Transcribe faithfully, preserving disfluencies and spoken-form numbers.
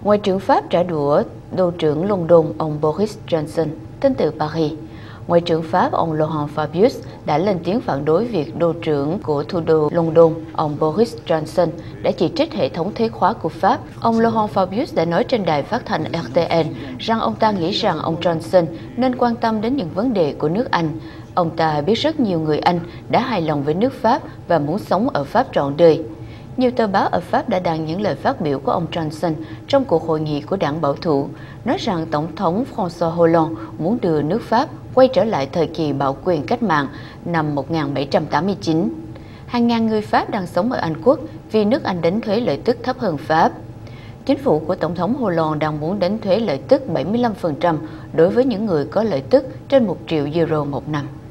Ngoại trưởng Pháp trả đũa đô trưởng London ông Boris Johnson đến từ Paris. Ngoại trưởng Pháp ông Laurent Fabius đã lên tiếng phản đối việc đô trưởng của thủ đô London, ông Boris Johnson, đã chỉ trích hệ thống thuế khóa của Pháp. Ông Laurent Fabius đã nói trên đài phát thanh R T N rằng ông ta nghĩ rằng ông Johnson nên quan tâm đến những vấn đề của nước Anh. Ông ta biết rất nhiều người Anh đã hài lòng với nước Pháp và muốn sống ở Pháp trọn đời. Nhiều tờ báo ở Pháp đã đăng những lời phát biểu của ông Johnson trong cuộc hội nghị của đảng bảo thủ, nói rằng Tổng thống François Hollande muốn đưa nước Pháp quay trở lại thời kỳ bảo quyền cách mạng năm một nghìn bảy trăm tám mươi chín. Hàng ngàn người Pháp đang sống ở Anh Quốc vì nước Anh đánh thuế lợi tức thấp hơn Pháp. Chính phủ của Tổng thống Hollande đang muốn đánh thuế lợi tức bảy mươi lăm phần trăm đối với những người có lợi tức trên một triệu euro một năm.